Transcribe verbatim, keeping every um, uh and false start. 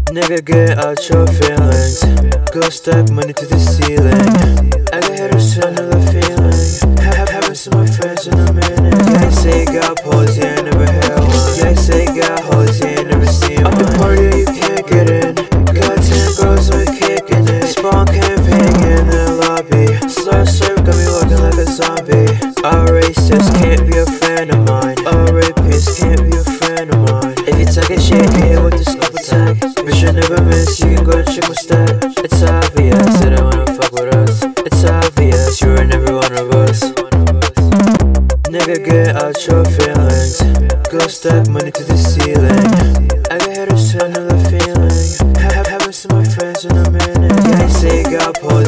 Nigga, get out your feelings. Go stack money to the ceiling. I got headers to another feeling. Have haven't seen my friends in a minute. Yeah, I say you got pose, yeah, I never had one. Yeah, I say you got hoes, yeah, I never seen one. Up the party, you can't get in. Got ten girls, so we kicking it. Spawn campaign in the lobby. Slow serve got me looking like a zombie. All racist can't be a friend of mine. All rapists can't be a friend of mine. If you talking shit, get with the scope attack. Bitch, I never miss, you can go check my stat. It's obvious that I wanna fuck with us. It's obvious you and every one of us. Nigga, get out your feelings. Go stack money to the ceiling. I got headers to another feeling. Have haven't seen my friends in a minute. Yeah, I say you got pose.